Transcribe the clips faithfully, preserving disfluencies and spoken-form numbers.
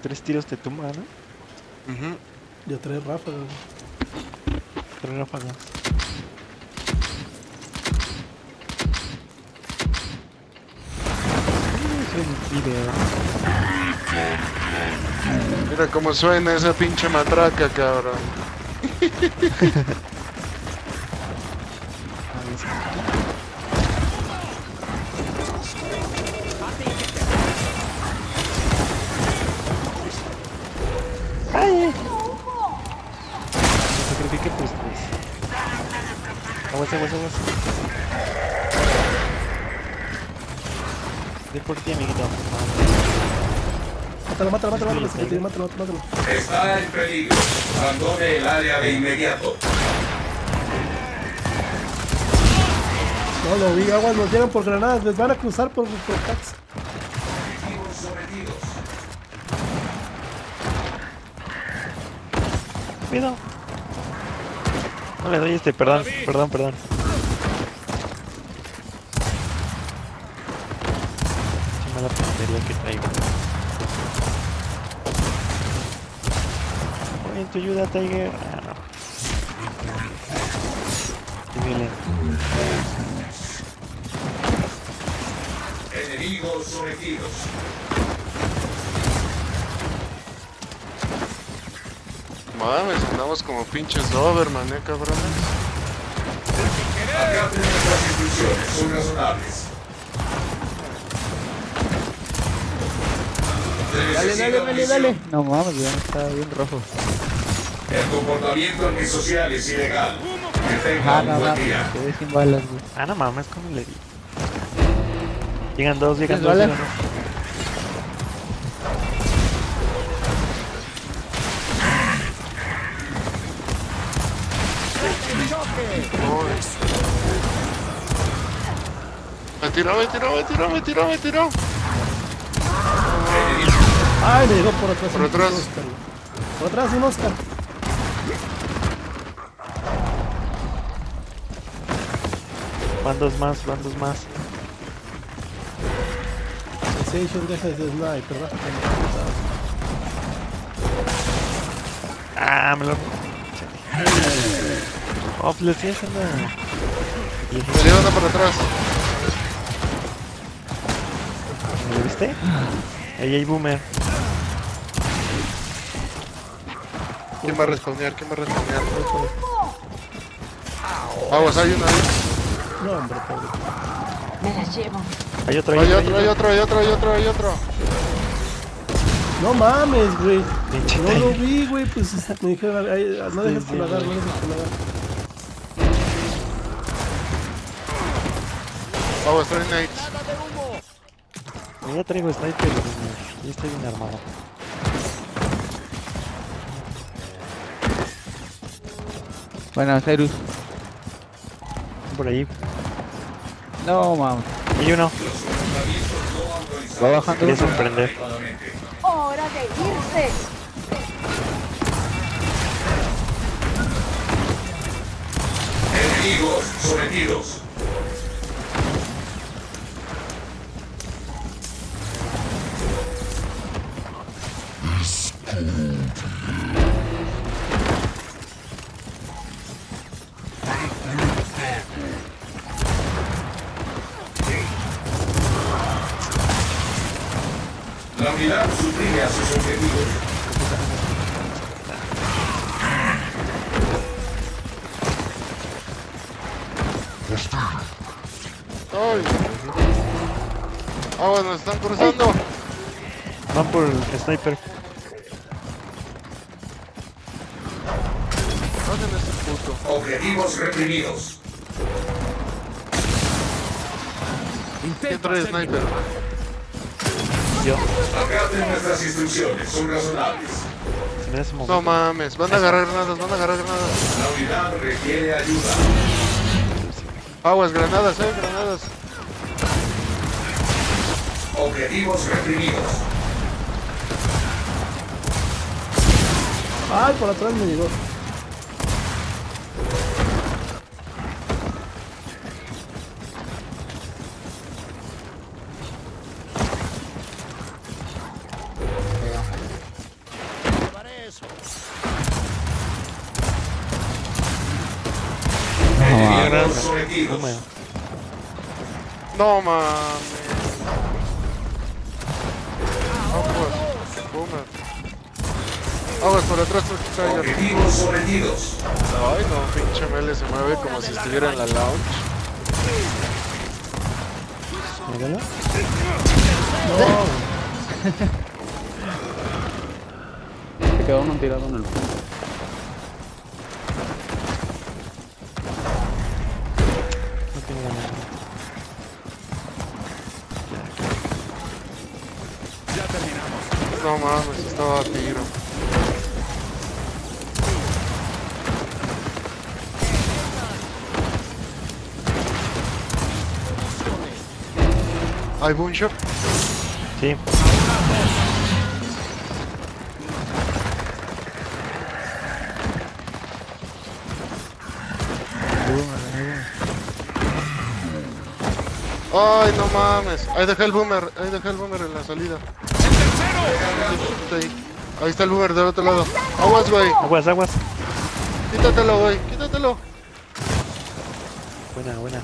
Tres tiros te tumba, ¿no? Uh-huh. Yo tres ráfagas. Tres ráfagas. Mira cómo suena esa pinche matraca, cabrón. ¡Ay! No sacrifique pues pues. Aguas, aguas, aguas. Ven por ti, amiguito. Mátalo, mátalo, mátalo, mátalo, mátalo, mátalo, mátalo. Está en peligro. Abandone el área de inmediato. No lo vi, aguas, nos llegan por granadas, les van a cruzar por, por tax. Objetivos sometidos. Cuidado. No le doy este, perdón, perdón, perdón. Qué mala puntería que traigo. Voy en tu ayuda, Tiger. Ah, no. Qué violento. Enemigos sometidos. Mames, andamos como pinches Doberman, eh, cabrones. Acaten nuestras instrucciones, son razonables. Dale, dale, dale, dale. No mames, ya está bien rojo. El comportamiento antisocial es ilegal. Que tenga Ah, un no buen mames, día. quedé sin balas, güey. Ah, no mames, ¿cómo le di? Llegan dos, llegan ¿Tienes dos, balas? llegan dos. Me tiró, me tiró, me tiró, me tiró, me tiró. Ay, me llegó por atrás. Por un atrás. Oscar. Por atrás un Oscar. Van dos más, van dos más. Sensation, deja de sniper, ¿verdad? Ah, me lo... Oh, pues le estoy haciendo... Me dio uno por atrás. ¿Me lo viste? Ahí hay boomer. ¿Quién va a respawnear? ¿Quién va a respawnear? Vamos, hay uno ahí. No, hombre, pobre. Me las llevo. Hay otro, Hay otro, hay otro, hay otro, hay otro, hay otro. No mames, güey. Pinche No lo Tiger. vi, güey. Pues me dijeron, ay, no dejes que lo agarre, no dejes que lo agarre. Vamos, trae nades. Yo ya traigo sniper, y estoy bien armado. Bueno, Cyrus. Por ahí. No mames. Hay uno. Va bajando. Quería sorprender. ¡Hora de irse! Enemigos sometidos. La unidad suprime a sus objetivos. Ay. Ah, bueno, están cruzando. Van por el sniper. Hacen ese puto. Objetivos reprimidos. ¿Quién trae sniper? Yo. Acaten nuestras instrucciones, son razonables. Se me da ese momento. No mames, van a agarrar granadas, van a agarrar granadas. La unidad requiere ayuda. Aguas, granadas, eh, granadas. Objetivos reprimidos. Ay, por atrás me llegó. agarrar Enemigos sometidos. Boomer. No mames. Aguas, Boomer. Aguas por atrás, Tiger. Objetivos sometidos. Ay, no, pinche Mele se mueve como si estuviera en la lounge. Míralo. Se quedó uno tirado en el fondo. No tiene ganas. No mames, estaba a tiro. ¿Hay boom shot? Sí. Ay, no mames. Ahí dejé el boomer, ahí dejé el boomer en la salida. Ahí. Ahí está el boomer del otro lado. Aguas, güey. Aguas, aguas. Quítatelo, güey. Quítatelo. Buena, buena.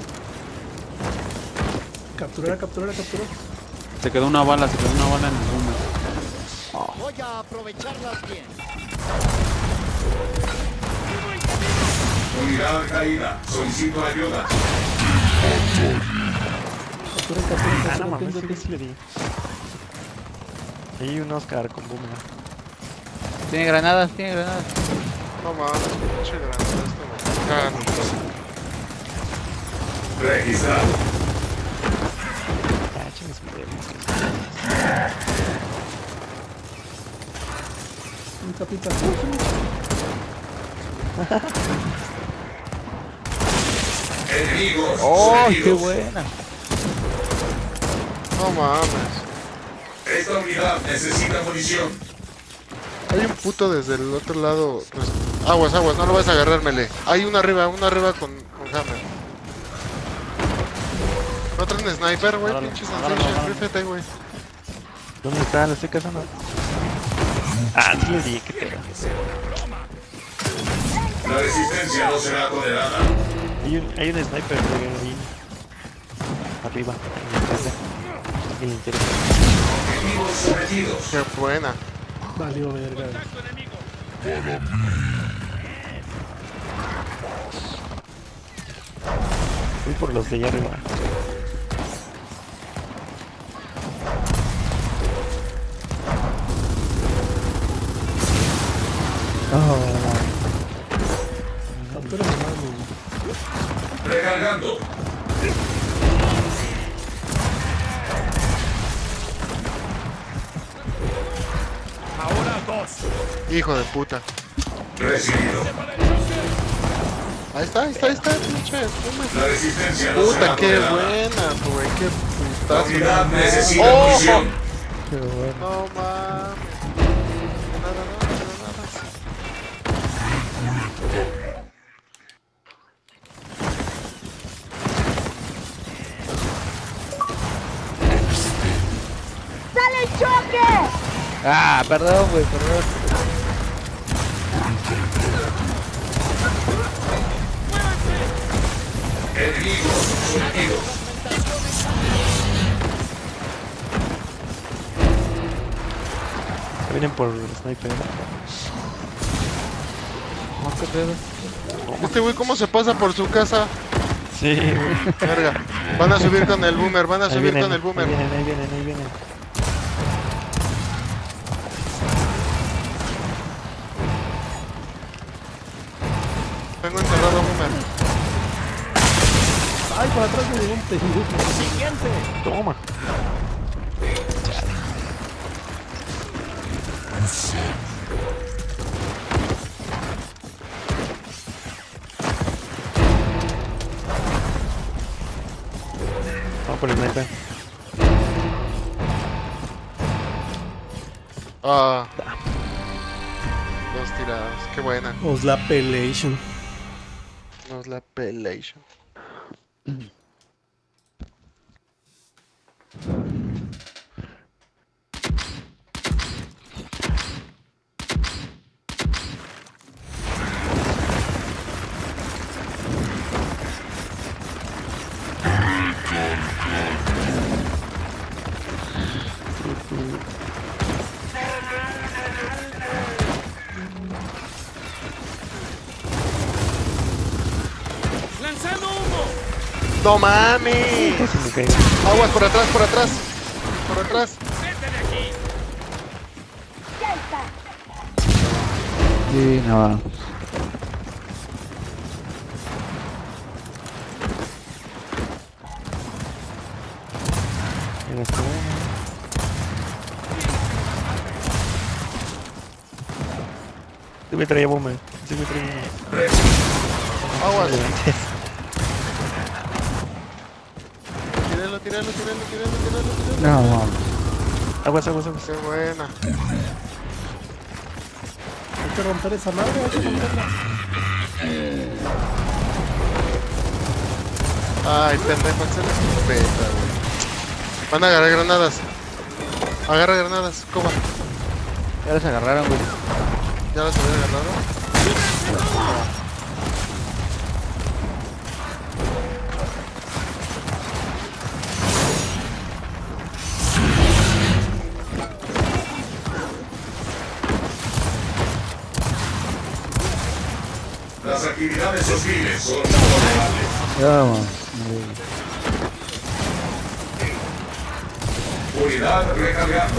Capturar, capturar, capturar. Se quedó una bala, se quedó una bala en el boomer. Voy a aprovecharlas bien. Unidad caída. Solicito ayuda. Capturar, capturar, Ah, no capturar. mames, Tengo- sí, sí le di. Hay un Oscar con Boomer. Tiene granadas, tiene granadas. No mames, pinche granada. Esto me cagan. Registrado. Ah, chingues, madre, Un capita. Enemigos ¡Oh, qué sometidos. buena! No mames. Esta unidad necesita munición. Hay un puto desde el otro lado. Pues, aguas, aguas, no lo vas a agarrar, Mele. Hay uno arriba, uno arriba con, con Hammer. ¿No traen sniper, güey? Agárralo, Pinche agárralo, sensation, agárralo. rífete, güey. ¿Dónde está? Lo estoy cazando. Ah, sí le di, qué pedo. La resistencia no será tolerada. Hay un, hay un sniper de ahí. Arriba, en el casa. En el interior. Objetivos sometidos. Qué buena. Valió verga. Voy por los de allá arriba. Captura mi mano. Recargando. Hijo de puta. Recibido. Ahí está, ahí está, ahí está, pinche. Boomer. La resistencia no Puta, será qué tolerada. buena, güey. Qué La putazo. unidad necesita ¡Oh! munición. Qué bueno. No mames. Nada, nada, nada. ¡Sale el choque! Ah, perdón, güey, perdón. Enemigos sometidos. Vienen por el sniper. No, qué pedo. Este güey, ¿cómo se pasa por su casa? Sí, güey. Verga. Van a subir con el boomer, van a Ahí subir vienen, con el boomer. ahí vienen, ahí vienen, ahí vienen. Tengo encerrado a boomer. Ay, por atrás me llegó un pendejo. Siguiente. Toma. Vamos por el sniper. Ah. Dos tiradas, qué buena. Os la pelation. Nos la pelation. ¡No mames! Casi me caigo. Aguas por atrás, por atrás. Por atrás. Ya está. Sí, no vamos. Mira, está bueno. Sí me traía bomba. Sí me traía bomba. Aguas. Tíralo, tíralo, tíralo, tíralo, tíralo, tíralo. No, vamos. Aguas, aguas, aguas. Qué buena. Hay que romper esa madre, hay que romperla. Ay, pendejo, se les peta, güey. Van a agarrar granadas. Agarra granadas, coba. Ya las agarraron, güey. ¿Ya las había agarrado? Las actividades hostiles son tolerables. Ya vamos. Unidad recargando.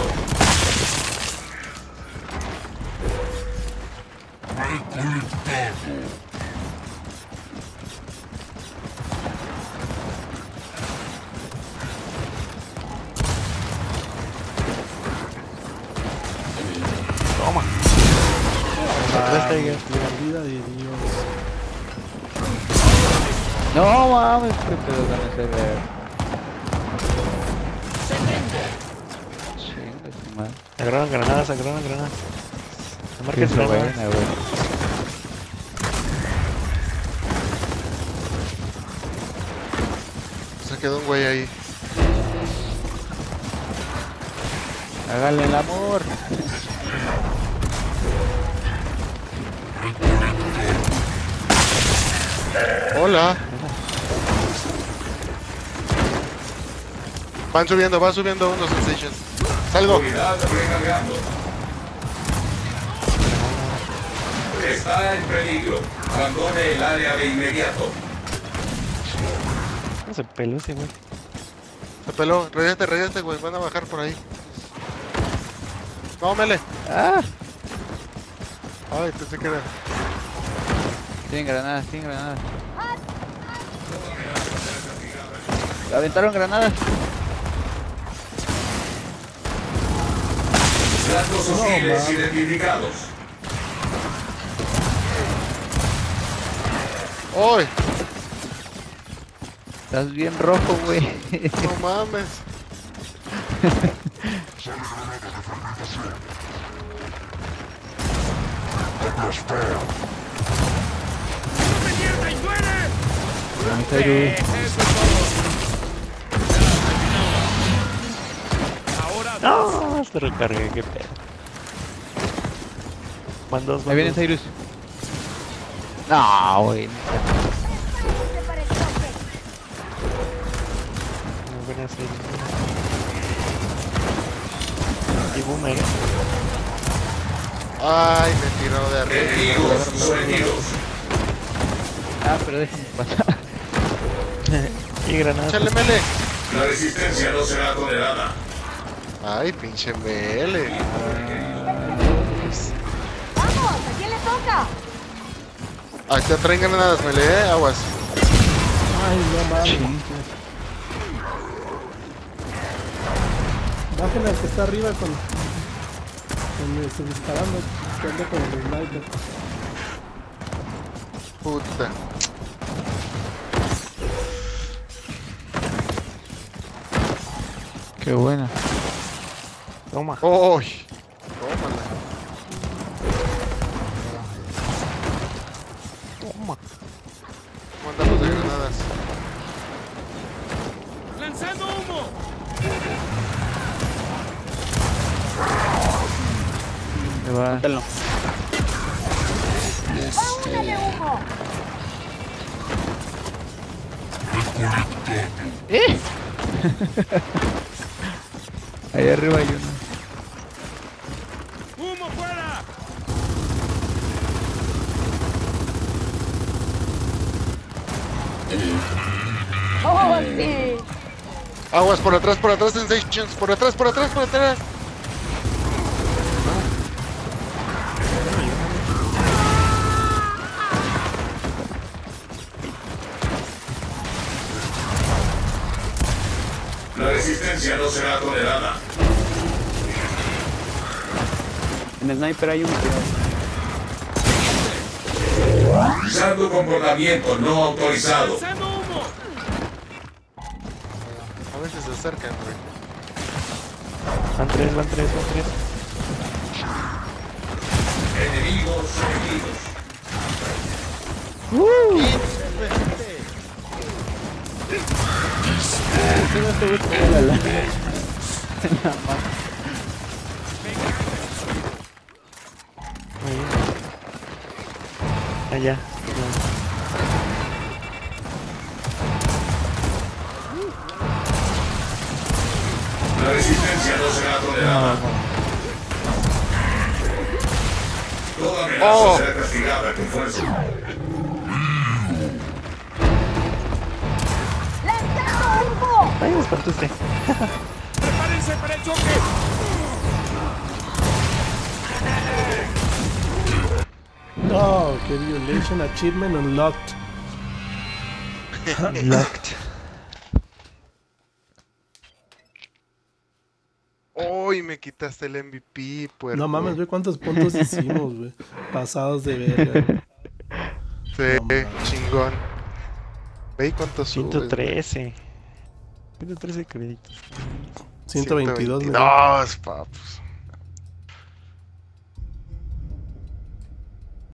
Toma. Atrás, Tiger. La vida de Dios. No mames, qué pedo van a hacer, güey. Chinga su madre. Agarraron granadas, agarraron granadas. La marca Qué es granadas. buena, güey. Se quedó un güey ahí. Háganle el amor. Hola. Van subiendo, van subiendo unos sensations. Salgo. Unidad recargando. Está en peligro. Abandone el área de inmediato. ¿Cómo se peló ese güey? Se peló. Regate, regate, güey. Van a bajar por ahí. No, mele. Ah, Ay, pensé que era. tienen granadas, tienen granadas. Aventaron granadas. Datos hostiles identificados. ¡Ay! Estás bien rojo, güey. No mames. Vamos a ir. No, se recargué, qué pedo. Van dos, van Ahí viene dos. Cyrus. No, güey. Prepárate para el choque. Muy buena serie. Y boomer. Ay, me tiró de arriba. Enemigos sometidos. Ah, pero déjame pasar. Y granadas. Échale, mele. La resistencia no será tolerada. Ay, pinche mele. ¡Vamos! ¿A quién le toca? Ahí te traen granadas, mele, eh. Aguas. Ay, no mames. Bajen al que está arriba con. con este, disparando. Que anda con el sniper. Puta. Qué buena. Toma. ¡Uy! Tómala. Toma. Mandamos de granadas. Me va. Mátalo. ¡Va una de humo! ¡Eh! Ahí arriba hay uno. ¡Oh, sí! Aguas por atrás, por atrás, Sensations. Por atrás, por atrás, por atrás. La resistencia no será tolerada. En el sniper hay un Usando comportamiento no autorizado. A veces se acercan, güey. Van tres, van tres, van tres. Enemigos enemigos. Ahí. Allá. La resistencia no será tolerada. Toda amenaza Oh. será castigada con fuerza. ¡Lanzando humo! Ay, me espantaste. No, que violation achievement unlocked. Locked. Uy, me quitaste el M V P, puerco. No mames, ve cuántos puntos hicimos, güey. Pasados de verga. güey. Sí, No mames. chingón. Ve cuántos ciento subes, trece. ciento trece créditos. ciento veintidós, ciento veintidós, papus.